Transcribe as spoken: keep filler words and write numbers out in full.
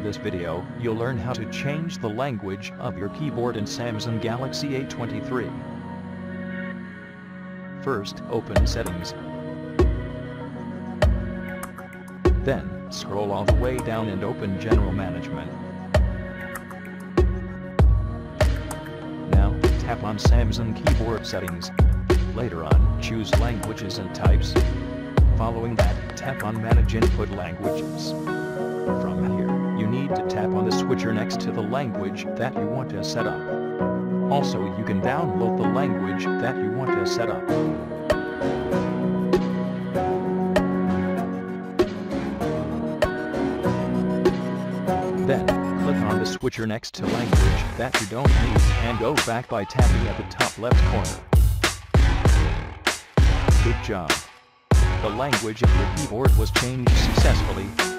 this video, you'll learn how to change the language of your keyboard in Samsung Galaxy A twenty-three. First, open Settings. Then, scroll all the way down and open General Management. Now, tap on Samsung Keyboard Settings. Later on, choose Languages and Types. Following that, tap on Manage Input Languages. From here, you need to tap on the switcher next to the language that you want to set up. Also, you can download the language that you want to set up. Then, click on the switcher next to language that you don't need and go back by tapping at the top left corner. Good job! The language of your keyboard was changed successfully.